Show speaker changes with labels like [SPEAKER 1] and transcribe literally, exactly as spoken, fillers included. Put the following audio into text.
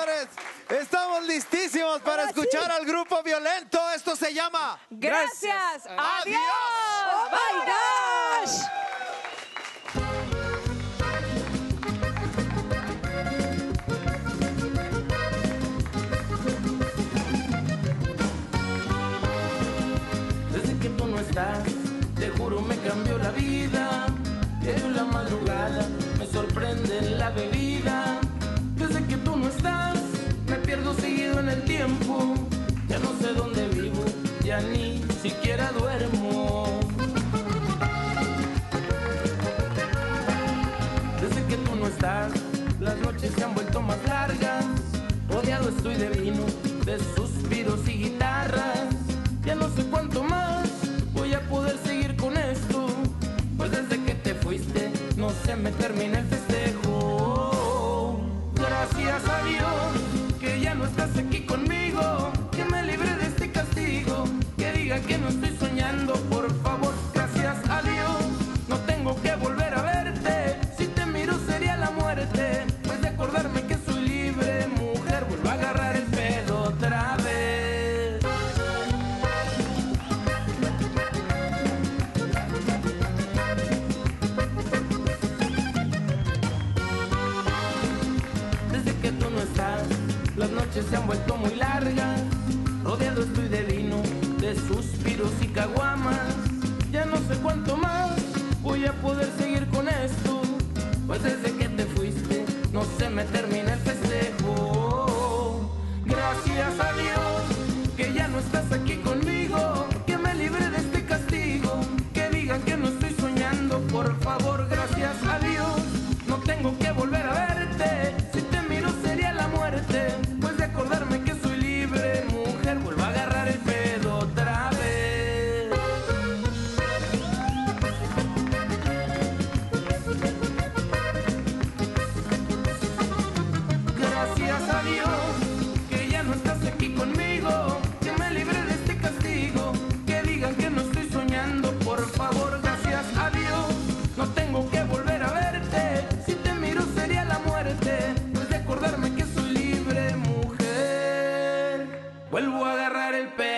[SPEAKER 1] señores, estamos listísimos para
[SPEAKER 2] Ahora
[SPEAKER 1] escuchar
[SPEAKER 2] sí.
[SPEAKER 1] al grupo Violento. Esto se llama
[SPEAKER 2] Gracias. Adiós.
[SPEAKER 1] Adiós.
[SPEAKER 2] Oh my gosh.
[SPEAKER 3] Desde que tú no estás, te juro me cambió la vida. Diario en la madrugada me sorprende la bebida. Desde que tú no estás, me pierdo seguido en el tiempo. Ya no sé dónde vivo, ya ni siquiera duermo. Desde que tú no estás, las noches se han vuelto más largas. Rodeado estoy de vino, de suspiros y guitarras. Ya no sé cuánto más voy a poder seguir con esto, pues desde que te fuiste no se me termina el festejo. Gracias a Dios que ya no estás aquí conmigo, que me libré de este castigo, que diga que no estoy soñando, por favor. Gracias a Dios no tengo que volver a verte, si te miro sería la muerte, pues de acordarme que soy libre, mujer, vuelvo a agarrar el pedo otra vez. Las noches se han vuelto muy largas, rodeado estoy de vino, de suspiros y caguamas. Ya no sé cuánto más voy a poder seguir con esto, pues desde que te fuiste no se me termina el festejo. Gracias a Dios que ya no estás aquí conmigo, que me libré de este castigo, que digan que no estoy soñando, por favor. Gracias a Dios no tengo que volver a verte, si te miro sería la muerte, pues de acordarme que soy libre, mujer, vuelvo a agarrar el pedo otra vez. Gracias a Dios que ya no estás aquí conmigo, que me libré de este castigo, que digan que no estoy soñando, por favor. Gracias a Dios no tengo que volver a verte, si te miro sería la muerte, pues de acordarme que soy libre, mujer, vuelvo a agarrar el pedo.